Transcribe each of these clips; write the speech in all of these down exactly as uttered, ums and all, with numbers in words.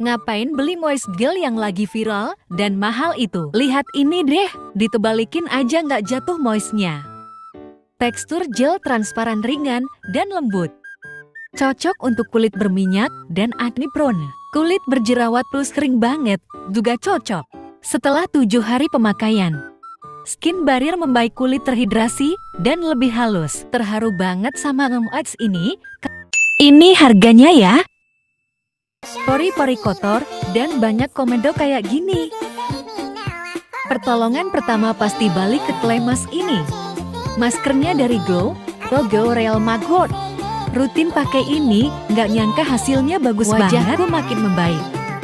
Ngapain beli moist gel yang lagi viral dan mahal itu? Lihat ini deh, ditebalikin aja nggak jatuh moistnya. Tekstur gel transparan ringan dan lembut. Cocok untuk kulit berminyak dan acne prone. Kulit berjerawat plus kering banget, juga cocok. Setelah tujuh hari pemakaian, skin barrier membaik, kulit terhidrasi dan lebih halus. Terharu banget sama Ngemox ini. Ini harganya ya. Pori-pori kotor dan banyak komentar kayak gini. Pertolongan pertama pasti balik ke klaim mas ini. Maskernya dari Glow, logo Real Maggot. Rutin pakai ini, nggak nyangka hasilnya bagus banget. Wajahku makin membaik.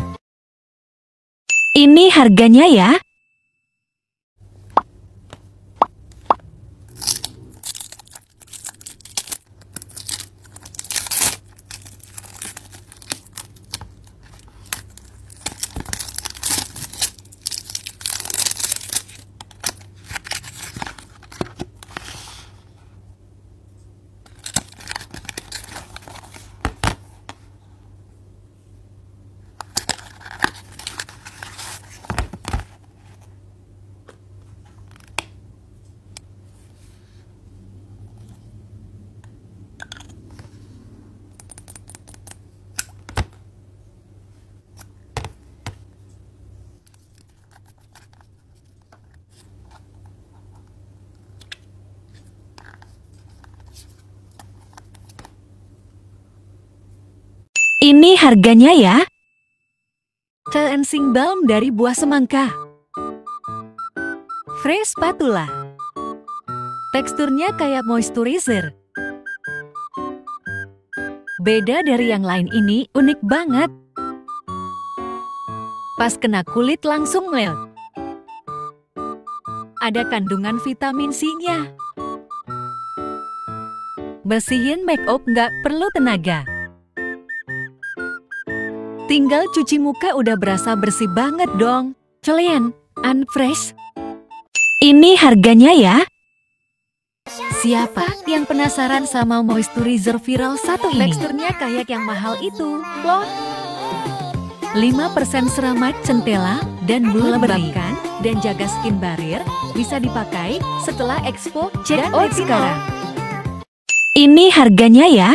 Ini harganya ya. Ini harganya ya. Cleansing balm dari buah semangka. Fresh spatula. Teksturnya kayak moisturizer. Beda dari yang lain, ini unik banget. Pas kena kulit langsung melt. Ada kandungan vitamin C-nya. Bersihin make up nggak perlu tenaga. Tinggal cuci muka udah berasa bersih banget dong. Clean and fresh. Ini harganya ya. Siapa yang penasaran sama moisturizer viral satu ini? Teksturnya kayak yang mahal itu loh. lima persen seramat centela dan melembabkan dan jaga skin barrier. Bisa dipakai setelah expo dan out sekarang. Ini harganya ya.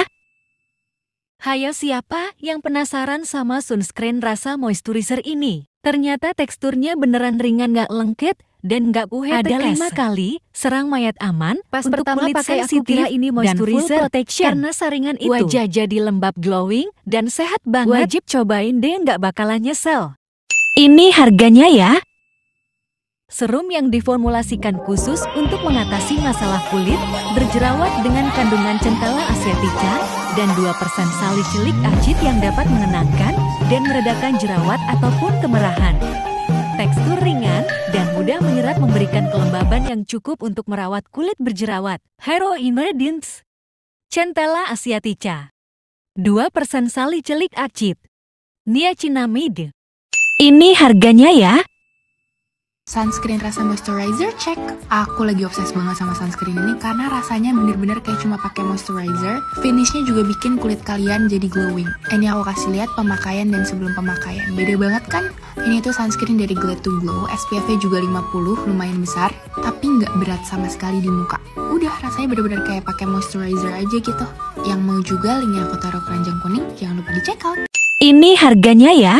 Hayo, siapa yang penasaran sama sunscreen rasa moisturizer ini? Ternyata teksturnya beneran ringan, gak lengket dan gak kuhet. Ada lima kali serang mayat aman. Pas untuk pertama kulit pakai aku kira ini moisturizer protection karena saringan itu. Wajah jadi lembab, glowing dan sehat banget. Wajib cobain deh, gak bakalan nyesel. Ini harganya ya. Serum yang diformulasikan khusus untuk mengatasi masalah kulit berjerawat dengan kandungan centella asiatica dan dua persen salicylic acid yang dapat menenangkan dan meredakan jerawat ataupun kemerahan. Tekstur ringan dan mudah menyerap, memberikan kelembaban yang cukup untuk merawat kulit berjerawat. Hero Ingredients: Centella asiatica, dua persen salicylic acid, niacinamide. Ini harganya ya. Sunscreen rasa moisturizer, cek. Aku lagi obses banget sama sunscreen ini karena rasanya bener-bener kayak cuma pakai moisturizer. Finishnya juga bikin kulit kalian jadi glowing. Ini aku kasih lihat pemakaian dan sebelum pemakaian. Beda banget kan? Ini tuh sunscreen dari Glad to Glow, S P F-nya juga lima puluh, lumayan besar, tapi nggak berat sama sekali di muka. Udah, rasanya bener-bener kayak pakai moisturizer aja gitu. Yang mau juga linknya aku taruh keranjang kuning, jangan lupa di check out. Ini harganya ya.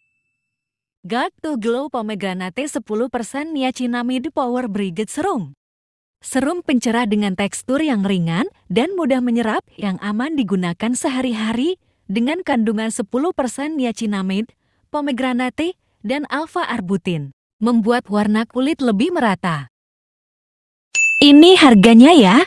Glad to Glow Pomegranate sepuluh persen Niacinamide Power Brigade Serum. Serum pencerah dengan tekstur yang ringan dan mudah menyerap, yang aman digunakan sehari-hari dengan kandungan sepuluh persen niacinamide, pomegranate, dan alpha-arbutin. Membuat warna kulit lebih merata. Ini harganya ya.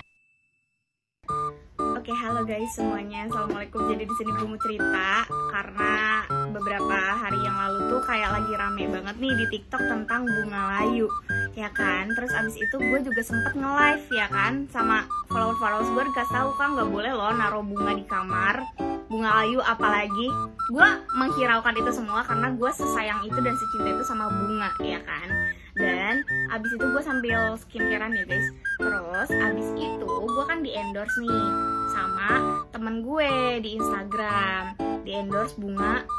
Oke, halo guys semuanya, assalamualaikum. Jadi di sini gue mau cerita karena beberapa hari yang lalu tuh kayak lagi rame banget nih di TikTok tentang bunga layu, ya kan. Terus abis itu gue juga sempet nge-live, ya kan, sama follower-followers gue dikasih tahu kan nggak boleh loh naruh bunga di kamar, bunga layu apalagi. Gue menghiraukan itu semua karena gue sesayang itu dan secinta itu sama bunga, ya kan. Dan abis itu gue sambil skincarean ya guys. Terus abis itu gue kan di endorse nih sama temen gue di Instagram, di endorse bunga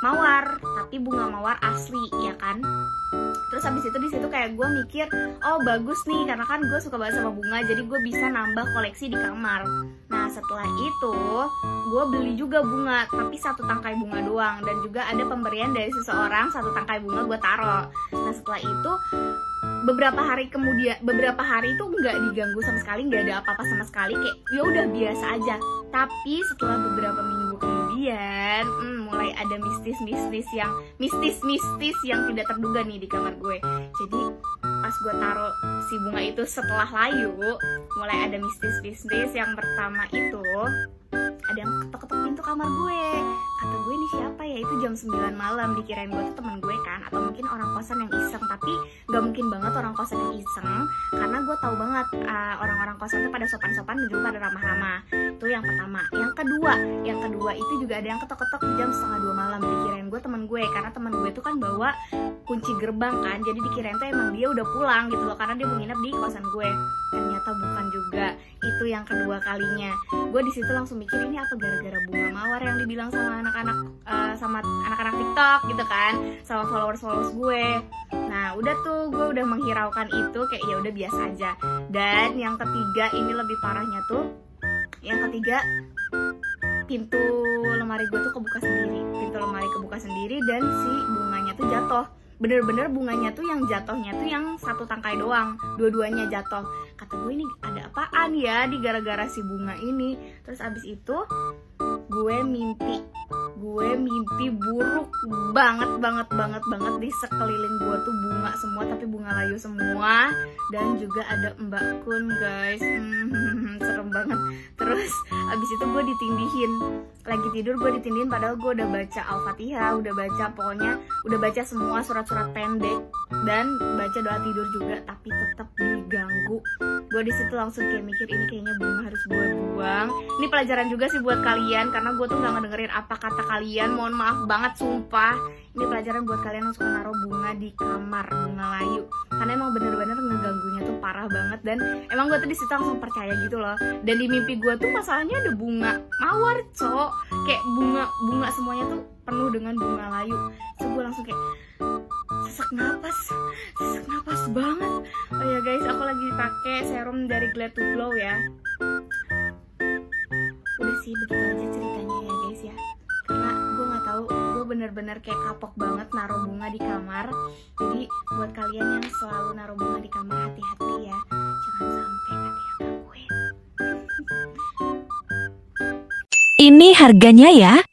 mawar, tapi bunga mawar asli ya kan. Terus habis itu di situ kayak gue mikir, oh bagus nih karena kan gue suka banget sama bunga, jadi gue bisa nambah koleksi di kamar. Nah setelah itu gue beli juga bunga, tapi satu tangkai bunga doang, dan juga ada pemberian dari seseorang satu tangkai bunga gue taruh. Nah setelah itu beberapa hari kemudian, beberapa hari itu nggak diganggu sama sekali, nggak ada apa-apa sama sekali, kayak ya udah biasa aja. Tapi setelah beberapa minggu kemudian, hmm, mulai ada mistis-mistis yang mistis-mistis yang tidak terduga nih di kamar gue. Jadi pas gue taruh si bunga itu setelah layu, mulai ada mistis-mistis. Yang pertama itu ada yang ketok-ketok pintu kamar gue. Kata gue ini siapa ya, itu jam sembilan malam, dikirain gue tuh teman gue kan, atau mungkin orang kosan yang iseng. Tapi gak mungkin banget orang kosan yang iseng, karena gue tahu banget uh, orang-orang kosan tuh pada sopan-sopan dan juga pada ramah-ramah. Itu yang pertama. Yang kedua, yang kedua itu juga ada yang ketok-ketok jam setengah dua malam, dikirain gue teman gue, karena teman gue tuh kan bawa kunci gerbang kan, jadi dikirain tuh emang dia udah pulang gitu loh, karena dia mau nginep di kosan gue. Ternyata bukan juga. Itu yang kedua kalinya. Gue di situ langsung mikir, ini apa gara-gara bunga mawar yang dibilang sama anak-anak uh, sama anak-anak TikTok gitu kan, sama followers-followers gue. Nah udah tuh gue udah menghiraukan itu, kayak ya udah biasa aja. Dan yang ketiga ini lebih parahnya tuh, yang ketiga pintu lemari gue tuh kebuka sendiri, pintu lemari kebuka sendiri dan si bunganya tuh jatuh. Bener-bener bunganya tuh yang jatuhnya tuh yang satu tangkai doang, dua-duanya jatuh. Kata gue ini ada apaan ya di gara-gara si bunga ini. Terus abis itu gue mimpi, gue mimpi buruk banget banget banget banget. Di sekeliling gue tuh bunga semua, tapi bunga layu semua, dan juga ada Mbak Kun guys. hmm, serem banget. Terus abis itu gue ditindihin, lagi tidur gue ditindihin, padahal gue udah baca Al-Fatihah, udah baca, pokoknya udah baca semua surat-surat pendek dan baca doa tidur juga, tapi tetap diganggu. Gue di situ langsung kayak mikir, ini kayaknya bunga harus gue buang. Ini pelajaran juga sih buat kalian, karena gue tuh nggak ngedengerin apa kata kalian. Mohon maaf banget sumpah. Ini pelajaran buat kalian yang suka naruh bunga di kamar, bunga layu, karena emang bener-bener ngeganggunya tuh parah banget. Dan emang gue tuh di situ langsung percaya gitu loh. Dan di mimpi gue tuh masalahnya ada bunga mawar, cok, kayak bunga bunga semuanya tuh penuh dengan bunga layu. So gue langsung kayak sesak napas, sesak napas banget. Oh ya guys, aku lagi pakai serum dari Glad to Glow ya. Udah sih begitu aja ceritanya ya guys ya. Karena gue nggak tahu, gue bener-bener kayak kapok banget naruh bunga di kamar. Jadi buat kalian yang selalu naruh bunga di kamar, hati-hati ya, jangan sampai ada yang gangguin. Ini harganya ya.